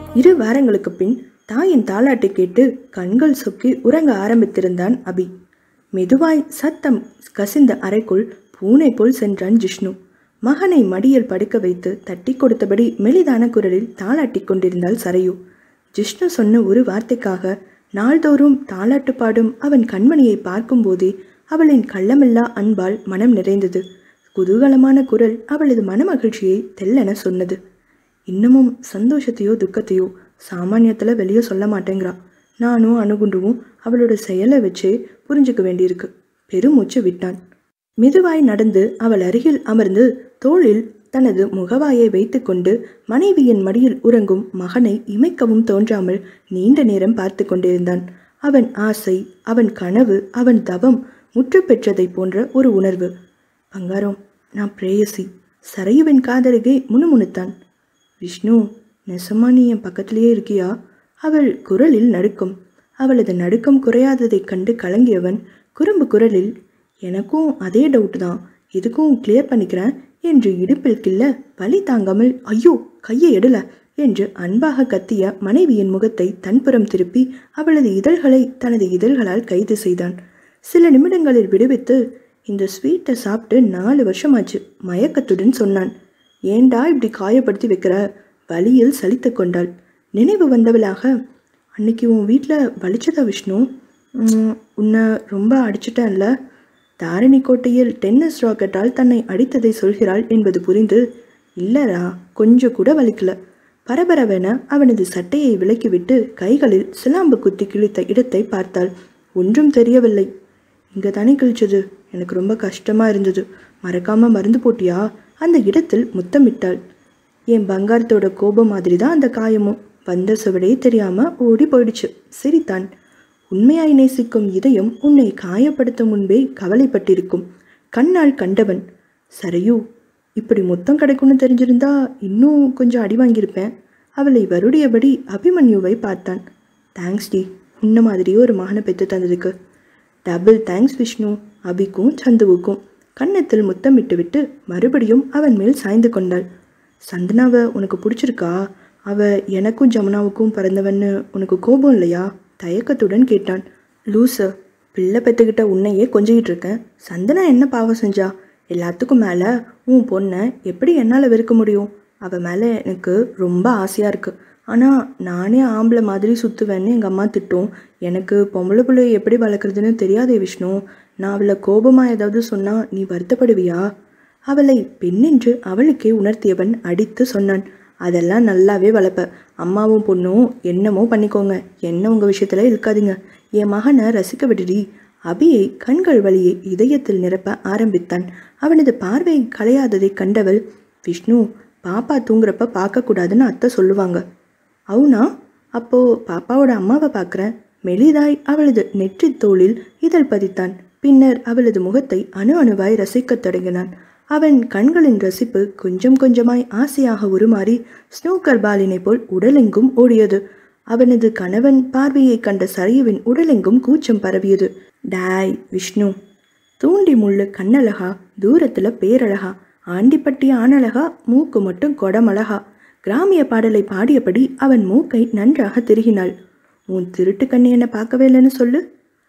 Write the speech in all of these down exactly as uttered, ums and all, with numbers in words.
இரு வாரங்களுக்கு பின் தாயின் தாலாட்டை கேட்டு கண்கள் சொக்கி உறங்க ஆரம்பித்திருந்தான் அபி. மெதுவாய் சத்தம் கசிந்த அறைக்குள் பூனை போல் சென்றான் ஜிஷ்ணு. மகனை மடியில் படுக்க வைத்து தட்டி கொடுத்தபடி மெலிதான குரலில் தாளாட்டி கொண்டிருந்தாள் சரையு. ஜிஷ்ணு சொன்ன ஒரு வார்த்தைக்காக நாள்தோறும் தாளாட்டு பாடும் அவன் கண்மணியை பார்க்கும் போதே அவளின் கள்ளமில்லா அன்பால் மனம் நிறைந்தது. குதூகலமான குரல் அவளது மனமகிழ்ச்சியை தெல்லென சொன்னது. இன்னமும் சந்தோஷத்தையோ துக்கத்தையோ சாமானியத்துல வெளியே சொல்ல மாட்டேங்கிறா. நானும் அணுகுண்டுவும் அவளோட செயலை வச்சே புரிஞ்சுக்க வேண்டியிருக்கு. பெருமூச்சு விட்டான். மெதுவாய் நடந்து அவள் அருகில் அமர்ந்து தோளில் தனது முகவாயை வைத்து கொண்டு மனைவியின் மடியில் உறங்கும் மகனை இமைக்கவும் தோன்றாமல் நீண்ட நேரம் பார்த்து கொண்டிருந்தான். அவன் ஆசை, அவன் கனவு, அவன் தவம் முற்று பெற்றதை போன்ற ஒரு உணர்வு. பங்காரம், நான் பிரேயசி. சரையுவின் காதருகே முணுமுணுத்தான். விஷ்ணு, நெசமா நீ என் பக்கத்திலேயே இருக்கியா? அவள் குரலில் நடுக்கம். அவளது நடுக்கம் குறையாததைக் கண்டு கலங்கியவன் குறும்பு குரலில், எனக்கும் அதே டவுட் தான், எதுக்கும் கிளியர் பண்ணிக்கிறேன் என்று இடுப்பில் கிள்ள வலி தாங்காமல், ஐயோ கையை எடுல என்று அன்பாக கத்திய மனைவியின் முகத்தை தன்புறம் திருப்பி அவளது இதழ்களை தனது இதழ்களால் கைது செய்தான். சில நிமிடங்களில் விடுவித்து, இந்த ஸ்வீட்டை சாப்பிட்டு நாலு வருஷமாச்சு மயக்கத்துடன் சொன்னான். ஏண்டா இப்படி காயப்படுத்தி வைக்கிற? வலியில் சலித்து கொண்டாள். நினைவு வந்தவளாக, அன்னைக்கு உன் வீட்டில் வலிச்சதா விஷ்ணு? உன்னை ரொம்ப அடிச்சிட்டேன்ல? தாரணி கோட்டையில் டென்னிஸ் ராக்கெட்டால் தன்னை அடித்ததை சொல்கிறாள் என்பது புரிந்து, இல்லரா, கொஞ்சம் கூட வலிக்கல. பரபரவென அவனது சட்டையை விலக்கிவிட்டு கைகளில் சிலாம்பு குத்தி கிழித்த இடத்தை பார்த்தாள். ஒன்றும் தெரியவில்லை. இங்கே தானே கிழிச்சது, எனக்கு ரொம்ப கஷ்டமா இருந்தது, மறக்காம மருந்து போட்டியா? அந்த இடத்தில் முத்தமிட்டாள். என் பங்காரத்தோட கோபம் மாதிரி தான் அந்த காயமும். வந்த சுவடே தெரியாம ஓடி போயிடுச்சு. சிரித்தான். உண்மையாய் நேசிக்கும் இதயம் உன்னை காயப்படுத்தும் முன்பே கவலைப்பட்டிருக்கும். கண்ணால் கண்டவன். சரையு, இப்படி முத்தம் கிடைக்கும்னு தெரிஞ்சிருந்தா இன்னும் கொஞ்சம் அடி வாங்கியிருப்பேன். அவளை வருடியபடி அபிமன்யுவை பார்த்தான். தேங்க்ஸ் டி, உன்ன மாதிரியே ஒரு மகனை பெற்று தந்ததுக்கு. Double thanks Vishnu. அபிக்கும் சந்துவுக்கும். கன்னத்தில் முத்தமிட்டு விட்டு மறுபடியும் அவன் மேல் சாய்ந்து கொண்டாள். சந்தனாவை உனக்கு பிடிச்சிருக்கா? அவ எனக்கும் ஜமுனாவுக்கும் பிறந்தவன்னு உனக்கு கோபம் இல்லையா? தயக்கத்துடன் கேட்டான். லூசு, பிள்ளை பெற்றுக்கிட்ட உன்னையே கொஞ்சிக்கிட்டு இருக்கேன். சந்தனா என்ன பாவம் செஞ்சா? எல்லாத்துக்கும் மேலே உன் பொண்ணை எப்படி என்னால் வெறுக்க முடியும்? அவள் மேலே எனக்கு ரொம்ப ஆசையாக இருக்குது. ஆனால் நானே ஆம்பளை மாதிரி சுற்றுவேன்னு எங்கள் அம்மா திட்டும். எனக்கு பொம்பளை பிள்ளையை எப்படி வளர்க்குறதுன்னு தெரியாதே விஷ்ணு. நான் அவளை கோபமாக ஏதாவது சொன்னால் நீ வருத்தப்படுவியா? அவளை பெண்ணென்று அவளுக்கே உணர்த்தியவன் அடித்து சொன்னான். அதெல்லாம் நல்லாவே வளர்ப்ப. அம்மாவும் பொண்ணும் என்னமோ பண்ணிக்கோங்க, என்ன உங்கள் விஷயத்தில் இருக்காதீங்க. என் மகனை ரசிக்க விடுடி. அபியை கண்கள் வழியை இதயத்தில் நிரப்ப ஆரம்பித்தான். அவனது பார்வையை களையாததை கண்டவள், விஷ்ணு, பாப்பா தூங்குறப்ப பார்க்கக்கூடாதுன்னு அத்தை சொல்லுவாங்க. అవునా? அப்போ பாப்பாவோட அம்மாவை பார்க்குறேன். மெலிதாய் அவளது நெற்றி தோளில் இதழ் பதித்தான். பின்னர் அவளது முகத்தை அணு அணுவாய் ரசிக்கத் தொடங்கினான். அவன் கண்களின் ரசிப்பு கொஞ்சம் கொஞ்சமாய் ஆசையாக உருமாறி ஸ்னூக்கர் பாலினை போல் உடலெங்கும் ஓடியது. அவனது கணவன் பார்வையை கண்ட சரையுவின் உடலெங்கும் கூச்சம் பரவியது. டாய் விஷ்ணு, தூண்டி முள்ளு கண்ணழகா, தூரத்துல பேரழகா, ஆண்டிப்பட்டி ஆணழகா, மூக்கு மட்டும் கொடமழகா. கிராமிய பாடலை பாடியபடி அவன் மூக்கை நன்றாக திருகினாள். உன் திருட்டு கண்ணி என்ன பார்க்கவே இல்லைன்னு சொல்லு.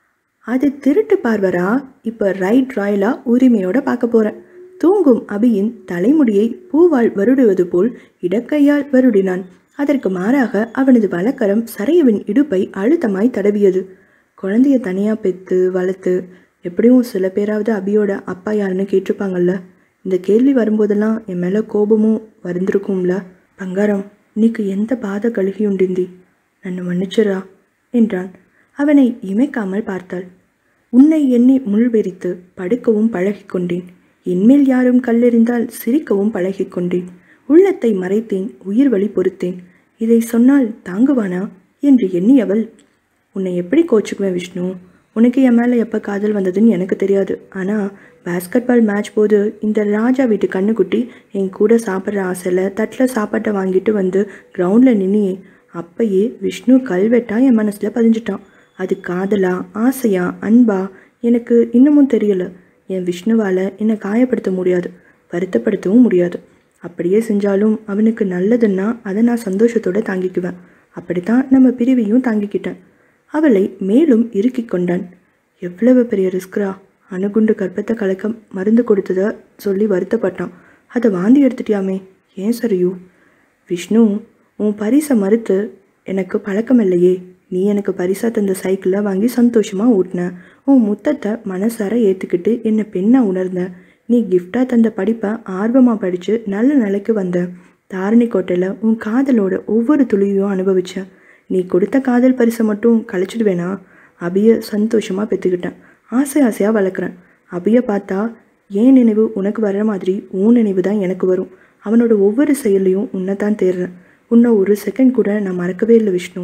அது திருட்டு பார்வரா? இப்போ ரைட் ராயலா உரிமையோட பார்க்க போறேன். தூங்கும் அபியின் தலைமுடியை பூவால் வருடுவது போல் இடக்கையால் வருடினான். அதற்கு மாறாக அவனது வலக்கரம் சரையுவின் இடுப்பை அழுத்தமாய் தடவியது. குழந்தைய தனியா பெற்று வளர்த்து எப்படியும் சில பேராவது அபியோட அப்பா யாருன்னு கேட்டிருப்பாங்கல்ல. இந்த கேள்வி வரும்போதெல்லாம் என் மேலே கோபமும் வருந்திருக்கும்ல. பங்காரம், இன்னைக்கு எந்த பாத கழுகியுண்டிந்தி, நன்னை மன்னிச்சிரா என்றான். அவனை இமைக்காமல் பார்த்தாள். உன்னை எண்ணி முள்வெறித்து படுக்கவும் பழகி கொண்டேன். என்மேல் யாரும் கல்லெறிந்தால் சிரிக்கவும் பழகி கொண்டேன். உள்ளத்தை மறைத்தேன், உயிர் வழி பொறுத்தேன். இதை சொன்னால் தாங்குவானா என்று எண்ணியவள், உன்னை எப்படி கோச்சுக்குவேன் விஷ்ணு? உனக்கு என் மேலே எப்போ காதல் வந்ததுன்னு எனக்கு தெரியாது. ஆனால் பேஸ்கெட் பால் மேட்ச் போது இந்த ராஜா வீட்டு கண்ணுக்குட்டி என் கூட சாப்பிட்ற ஆசையில் தட்டில் சாப்பாட்டை வாங்கிட்டு வந்து கிரவுண்டில் நின்னியே, அப்பயே விஷ்ணு கல்வெட்டா என் மனசில் பதிஞ்சிட்டான். அது காதலா, ஆசையா, அன்பா எனக்கு இன்னமும் தெரியலை. என் விஷ்ணுவால் என்னை காயப்படுத்த முடியாது, வருத்தப்படுத்தவும் முடியாது. அப்படியே செஞ்சாலும் அவனுக்கு நல்லதுன்னா அதை நான் சந்தோஷத்தோடு தாங்கிக்குவேன். அப்படித்தான் நம்ம பிரிவையும் தாங்கிக்கிட்டேன். அவளை மேலும் இறுக்கி கொண்டான். எவ்வளவு பெரிய ரிஸ்க்ரா! அணுகுண்டு கர்ப்பத்தை கலக்க மருந்து கொடுத்ததை சொல்லி வருத்தப்பட்டான். அதை வாந்தி எடுத்துட்டியாமே, ஏன் சரியு? விஷ்ணு, உன் பரிசை மறுத்து எனக்கு பழக்கம் இல்லையே. நீ எனக்கு பரிசாக தந்த சைக்கிளை வாங்கி சந்தோஷமாக ஓட்டின. உன் முத்தத்தை மனசார ஏற்றுக்கிட்டு என்னை பெண்ணாக உணர்ந்த. நீ கிஃப்டாக தந்த படிப்பை ஆர்வமாக படித்து நல்ல நிலைக்கு வந்த. தாரணி கோட்டையில் உன் காதலோட ஒவ்வொரு துளியும் அனுபவித்தேன். நீ கொடுத்த காதல் பரிசை மட்டும் கழிச்சிடுவேனா? அபியை சந்தோஷமாக பெற்றுக்கிட்டேன். ஆசை ஆசையாக வளர்க்குறேன். அபியை பார்த்தா ஏன் நினைவு உனக்கு வர்ற மாதிரி உன் நினைவு தான் எனக்கு வரும். அவனோட ஒவ்வொரு செயலையும் உன்னை தான் தேடுறேன். உன்னை ஒரு செகண்ட் கூட நான் மறக்கவே இல்லை விஷ்ணு.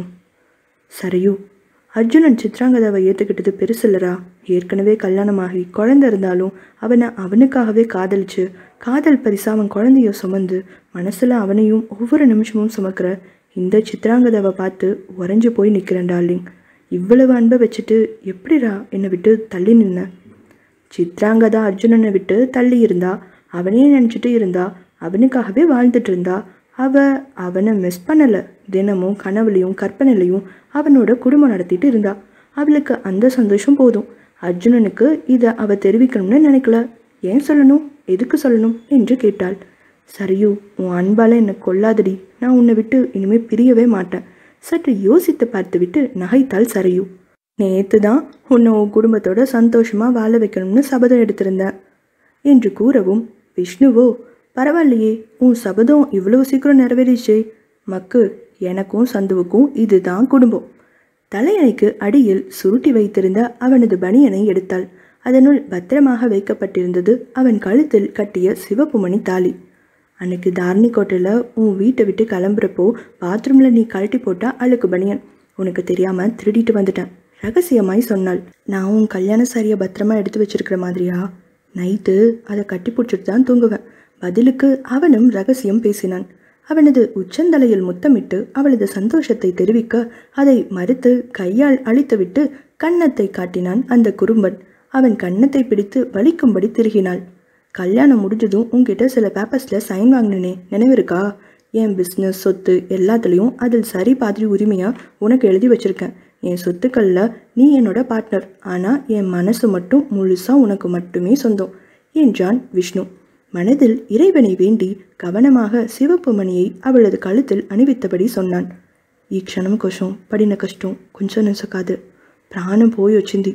சரியு, அர்ஜுனன் சித்ராங்கதாவை ஏற்றுக்கிட்டது பெருசு இல்லைரா. ஏற்கனவே கல்யாணமாகி குழந்தை இருந்தாலும் அவனை அவனுக்காகவே காதலிச்சு காதல் பரிசா அவன் குழந்தைய சுமந்து மனசில் அவனையும் ஒவ்வொரு நிமிஷமும் சுமக்கிற இந்த சித்ராங்கதாவை பார்த்து உறைஞ்சு போய் நிற்கிறேன் டார்லிங். இவ்வளவு அன்பை வச்சுட்டு எப்படிரா என்னை விட்டு தள்ளி நின்ன? சித்ராங்கதா அர்ஜுனனை விட்டு தள்ளி இருந்தா, அவனே நினச்சிட்டு இருந்தா, அவனுக்காகவே வாழ்ந்துட்டு இருந்தா. அவ அவனை மிஸ் பண்ணலை. தினமும் கனவுலையும் கற்பனையிலையும் அவனோட குடும்பம் நடத்திட்டு இருந்தா. அவளுக்கு அந்த சந்தோஷம் போதும். அர்ஜுனனுக்கு இதை அவ தெரிவிக்கணும்னு நினைக்கல. ஏன் சொல்லணும், எதுக்கு சொல்லணும் என்று கேட்டாள். சரியு, உன் அன்பால் என்னை கொல்லாதடி. நான் உன்னை விட்டு இனிமேல் பிரியவே மாட்டேன். சற்று யோசித்து பார்த்து விட்டு நகைத்தாள் சரியு. நேற்று தான் உன்னை உன் குடும்பத்தோட சந்தோஷமாக வாழ வைக்கணும்னு சபதம் எடுத்திருந்தேன் என்று கூறவும், விஷ்ணுவோ, பரவாயில்லையே, உன் சபதம் இவ்வளவு சீக்கிரம் நிறைவேறிச்சே. மக்கு, எனக்கும் சந்துவுக்கும் இதுதான் குடும்பம். தலையணைக்கு அடியில் சுருட்டி வைத்திருந்த அவனது பனியனை எடுத்தாள். அதனுள் பத்திரமாக வைக்கப்பட்டிருந்தது அவன் கழுத்தில் கட்டிய சிவப்பு மணி தாலி. அன்னைக்கு தாரணி கோட்டையில் உன் வீட்டை விட்டு கிளம்புறப்போ பாத்ரூமில் நீ கழட்டி போட்டா அழுக்கு பனியன். உனக்கு தெரியாமல் திருடிட்டு வந்துட்டேன் ரகசியமாய் சொன்னாள். நான் உன் கல்யாண சாரியை பத்திரமா எடுத்து வச்சிருக்கிற மாதிரியா? நைட்டு அதை கட்டி பிடிச்சிட்டு தான் தூங்குவேன். பதிலுக்கு அவனும் ரகசியம் பேசினான். அவனது உச்சந்தலையில் முத்தமிட்டு அவளது சந்தோஷத்தை தெரிவிக்க அதை மறுத்து கையால் அழித்துவிட்டு கன்னத்தை காட்டினான் அந்த குறும்பன். அவன் கன்னத்தை பிடித்து வலிக்கும்படி திருகினாள். கல்யாணம் முடிஞ்சதும் உங்ககிட்ட சில பேப்பர்ஸில் சைன் வாங்கினே, நினைவிருக்கா? என் பிஸ்னஸ் சொத்து எல்லாத்துலேயும் அதில் சரி பாதிரி உரிமையாக உனக்கு எழுதி வச்சுருக்கேன். என் சொத்துக்களில் நீ என்னோட பார்ட்னர், ஆனால் என் மனசு மட்டும் முழுசாக உனக்கு மட்டுமே சொந்தம் என்றான் விஷ்ணு. மனதில் இறைவனை வேண்டி கவனமாக சிவப்பு மணியை அவளது கழுத்தில் அணிவித்தபடி சொன்னான். ఈ క్షణం కోసం పడిన కష్టం కొంచెం நெசக்காது, பிராணம் போய் வச்சிந்தி.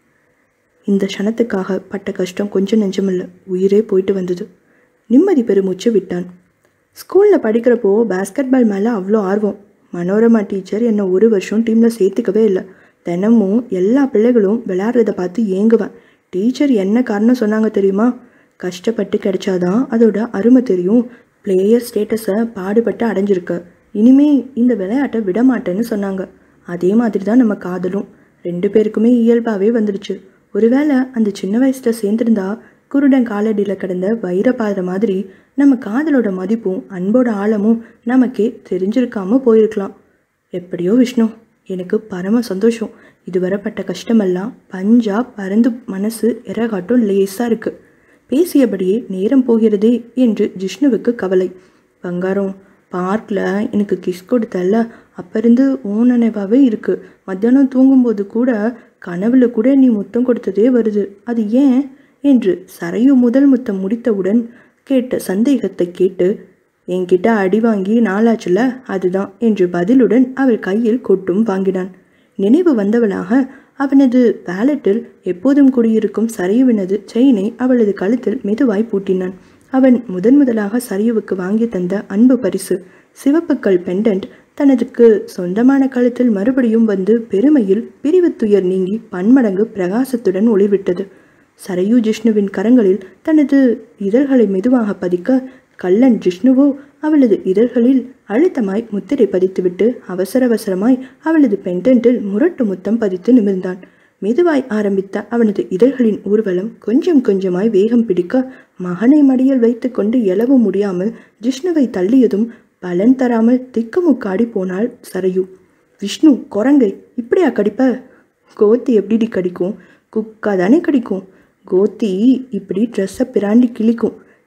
இந்த க்ஷணத்துக்காக பட்ட கஷ்டம் கொஞ்சம் நெஞ்சமில்ல, உயிரே போயிட்டு வந்தது. நிம்மதி பெருமூச்சு விட்டான். ஸ்கூலில் படிக்கிறப்போ பேஸ்கெட் பால் மேலே அவ்வளோ ஆர்வம். மனோரமா டீச்சர் என்னை ஒரு வருஷம் டீமில் சேர்த்துக்கவே இல்லை. தினமும் எல்லா பிள்ளைகளும் விளையாடுறத பார்த்து ஏங்குவேன். டீச்சர் என்ன காரணம் சொன்னாங்க தெரியுமா? கஷ்டப்பட்டு கிடைச்சாதான் அதோட அருமை தெரியும். பிளேயர் ஸ்டேட்டஸை பாடுபட்டு அடைஞ்சிருக்க, இனிமே இந்த விளையாட்டை விடமாட்டேன்னு சொன்னாங்க. அதே மாதிரி தான் நம்ம காதலும் ரெண்டு பேருக்குமே இயல்பாகவே வந்துடுச்சு. ஒருவேளை அந்த சின்ன வயசில் சேர்ந்துருந்தா குருடன் காலடியில் கிடந்த வைரப்பாத மாதிரி நம்ம காதலோட மதிப்பும் அன்போட ஆழமும் நமக்கே தெரிஞ்சிருக்காம போயிருக்கலாம். எப்படியோ விஷ்ணு, எனக்கு பரம சந்தோஷம். இதுவரைப்பட்ட கஷ்டமெல்லாம் பஞ்சா பறந்து மனசு எறகாட்டும் லேசாக இருக்குது. பேசியபடியே நேரம் போகிறதே என்று ஜிஷ்ணுவுக்கு கவலை. பங்காரம், பார்க்கில் எனக்கு கிஸ் கொடுத்தல்ல, அப்போ இருந்து ஓ நினைவாகவே இருக்குது. மத்தியானம் தூங்கும்போது கூட கனவுல கூட நீ முத்தம் கொடுத்ததே வருது. அது ஏன் என்று சரையு முதல் முத்தம் முடித்தவுடன் கேட்ட சந்தேகத்தை கேட்டு, என்கிட்ட அடி வாங்கி நாளாச்சுல, அதுதான் என்று பதிலுடன் அவள் கையில் கொட்டும் வாங்கினான். நினைவு வந்தவளாக அவனது வேலட்டில் எப்போதும் குடியிருக்கும் சரையுவினது செயினை அவளது கழுத்தில் மெதுவாய் பூட்டினான். அவன் முதன் முதலாக சரையுவுக்கு வாங்கி தந்த அன்பு பரிசு சிவப்புக்கள் பெண்டன்ட் தனதுக்கு சொந்தமான கழுத்தில் மறுபடியும் வந்து பெருமையில் பிரிவு துயர் நீங்கி பன்மடங்கு பிரகாசத்துடன் ஒளிவிட்டது. சரையு ஜிஷ்ணுவின் கரங்களில் தனது இதழ்களை மெதுவாக பதிக்க, கள்ளன் ஜிஷ்ணுவோ அவளது இதழ்களில் அழுத்தமாய் முத்திரை பதித்துவிட்டு அவசர அவசரமாய் அவளது பெண்டன்ட்டில் முரட்டு முத்தம் பதித்து நிமிர்ந்தான். மெதுவாய் ஆரம்பித்த அவனது இதழ்களின் ஊர்வலம் கொஞ்சம் கொஞ்சமாய் வேகம் பிடிக்க, மகனை மடியில் வைத்து கொண்டு எழவும் முடியாமல் ஜிஷ்ணுவை தள்ளியதும் பலன் தராமல் திக்குமுக்காடி போனாள் சரையு. விஷ்ணு, குரங்கை இப்படியா கடிப்ப? கோத்தி எப்படி கடிக்கும்? குக்கா தானே கடிக்கும். கோத்தி இப்படி ட்ரெஸ்ஸை பிராண்டி கிழிக்கும்.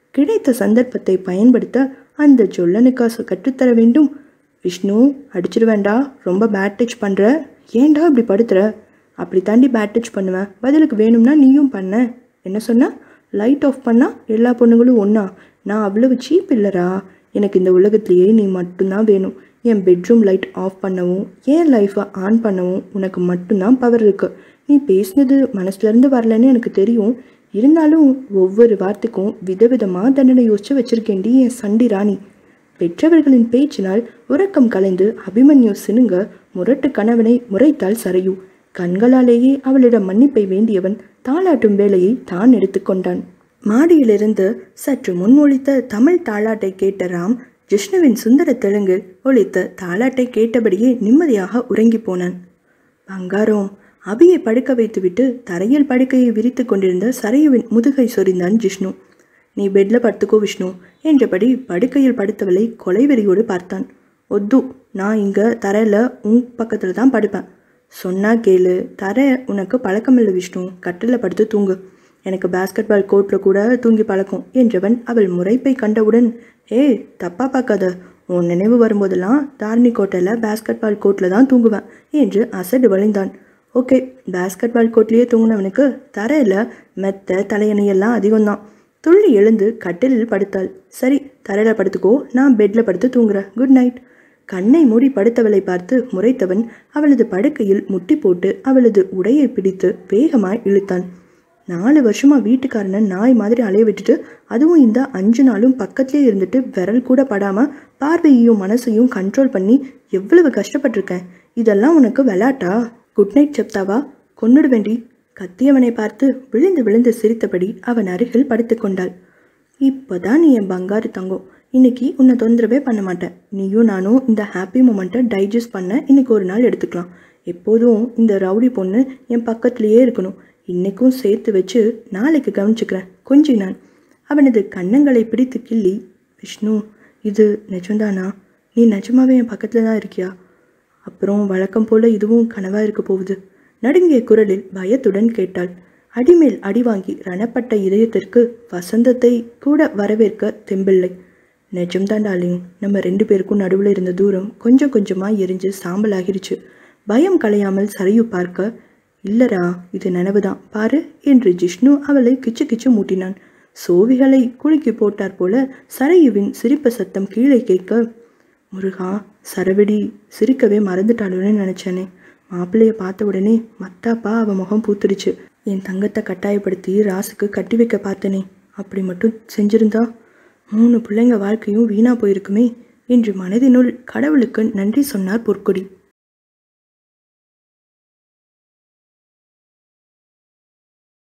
கிடைத்த சந்தர்ப்பத்தை பயன்படுத்த அந்த ஜொல்லனுக்கா கற்றுத்தர வேண்டும்? விஷ்ணு, அடிச்சிருவேண்டா, ரொம்ப பேட் டச் பண்ணுற, ஏன்டா இப்படி படுத்துற? அப்படி தாண்டி பேட் டச் பண்ணுவேன், பதிலுக்கு வேணும்னா நீயும் பண்ண. என்ன சொன்ன? லைட் ஆஃப் பண்ணால் எல்லா பொண்ணுங்களும் ஒன்றா? நான் அவ்வளவு சீப் இல்லைரா. எனக்கு இந்த உலகத்திலேயே நீ மட்டும்தான் வேணும். என் பெட்ரூம் லைட் ஆஃப் பண்ணவும் என் லைஃப்பை ஆன் பண்ணவும் உனக்கு மட்டும்தான் பவர் இருக்குது. நீ பேசினது மனசுலேருந்து வரலன்னு எனக்கு தெரியும். இருந்தாலும் ஒவ்வொரு வார்த்தைக்கும் விதவிதமாக தண்டனை யோசிச்சு வச்சிருக்கேண்டி என் சண்டி ராணி. பெற்றவர்களின் பேச்சினால் உறக்கம் கலைந்து அபிமன்யு சினுங்க முரட்டு கணவனை முறைத்தாள் சரையு. கண்களாலேயே அவளிடம் மன்னிப்பை வேண்டியவன் தாளாட்டும் வேலையை தான் எடுத்துக்கொண்டான். மாடியிலிருந்து சற்று முன்மொழித்த தமிழ் தாளாட்டை கேட்ட ராம் ஜிஷ்ணுவின் சுந்தர தெலுங்கில் ஒலித்த தாளாட்டை கேட்டபடியே நிம்மதியாக உறங்கி போனான். பங்காரம், அபியை படுக்க வைத்துவிட்டு தரையில் படுக்கையை விரித்து கொண்டிருந்த சரையுவின் முதுகை சொரிந்தான் ஜிஷ்ணு. நீ பெட்ல படுத்துக்கோ விஷ்ணு என்றபடி படுக்கையில் படுத்தவளை கொலைவெறியோடு பார்த்தான். ஒத்து, நான் இங்கே தரையில் உன் பக்கத்தில் தான் படுப்பேன். சொன்னா கேளு, தரை உனக்கு பழக்கமில்லை விஷ்ணு, கட்டில் படுத்து தூங்கு. எனக்கு பேஸ்கெட் பால் கோர்ட்டில் கூட தூங்கி பழக்கம் என்றவன் அவள் முறைப்பை கண்டவுடன், ஏய் தப்பா பார்க்காத, உன் நினைவு வரும்போதெல்லாம் தாரணி கோட்டையில் பேஸ்கெட் பால் கோர்ட்டில் தான் தூங்குவேன் என்று அசடு வழிந்தான். ஓகே, பேஸ்கெட் பால் கோட்லேயே தூங்கினவனுக்கு தரையில் மெத்த தலையணையெல்லாம் அதிகம்தான். துள்ளி எழுந்து கட்டிலில் படுத்தாள். சரி, தரையில் படுத்துக்கோ, நான் பெட்டில் படுத்து தூங்குறேன், குட் நைட். கண்ணை மூடி படுத்தவளை பார்த்து முறைத்தவன் அவளது படுக்கையில் முட்டி போட்டு அவளது உடையை பிடித்து வேகமாய் இழுத்தான். நாலு வருஷமா வீட்டுக்காரனை நாய் மாதிரி அலைய விட்டுட்டு, அதுவும் இந்த அஞ்சு நாளும் பக்கத்துலேயே இருந்துட்டு விரல் கூட படாம பார்வையையும் மனசையும் கண்ட்ரோல் பண்ணி எவ்வளவு கஷ்டப்பட்டிருக்கேன். இதெல்லாம் உனக்கு விளையாட்டா? Good night செப்தாவா? கொன்னுடு வேண்டி. கத்தியவனை பார்த்து விழுந்து விழுந்து சிரித்தபடி அவன் அருகில் படுத்து கொண்டாள். இப்போதான் நீ என் பங்காரு தங்கம், இன்னைக்கு உன்னை தொந்தரவே பண்ண மாட்டேன். நீயும் நானும் இந்த ஹாப்பி மூமெண்ட்டை டைஜஸ்ட் பண்ண இன்னைக்கு ஒரு நாள் எடுத்துக்கலாம். எப்போதும் இந்த ரவுடி பொண்ணு என் பக்கத்துலேயே இருக்கணும். இன்னைக்கும் சேர்த்து வச்சு நாளைக்கு கவனிச்சுக்கிறேன் கொஞ்சினான். அவனது கன்னங்களை பிடித்து கிள்ளி, விஷ்ணு, இது நிஜம்தானா? நீ நிஜமாவே என் பக்கத்தில் தான் இருக்கியா? அப்புறம் வழக்கம் போல இதுவும் கனவாக இருக்க போகுது. நடுங்கிய குரலில் பயத்துடன் கேட்டாள். அடிமேல் அடி வாங்கி ரணப்பட்ட இதயத்திற்கு வசந்தத்தை கூட வரவேற்க தெம்பில்லை. நிஜம்தான் டார்லிங், நம்ம ரெண்டு பேருக்கும் நடுவில் இருந்த தூரம் கொஞ்சம் கொஞ்சமாக எரிஞ்சு சாம்பல் ஆகிருச்சு. பயம் களையாமல் சரையு பார்க்க, இல்லரா, இது நினைவுதான் பாரு என்று ஜிஷ்ணு அவளை கிச்சு கிச்சு மூட்டினான். சோவிகளை குலுக்கி போட்டார் போல சரையுவின் சிரிப்பு சத்தம் கீழே கேட்க, முருகா, சரவெடி சிரிக்கவே மறந்துட்டாளுன்னு நினச்சேனே. மாப்பிள்ளைய பார்த்த உடனே மத்தாப்பா அவன் முகம் பூத்துடுச்சு. என் தங்கத்தை கட்டாயப்படுத்தி ராசுக்கு கட்டி வைக்க பார்த்தனே, அப்படி மட்டும் செஞ்சிருந்தா மூணு பிள்ளைங்க வாழ்க்கையும் வீணா போயிருக்குமே என்று மனதினுள் கடவுளுக்கு நன்றி சொன்னார் பொற்கொடி.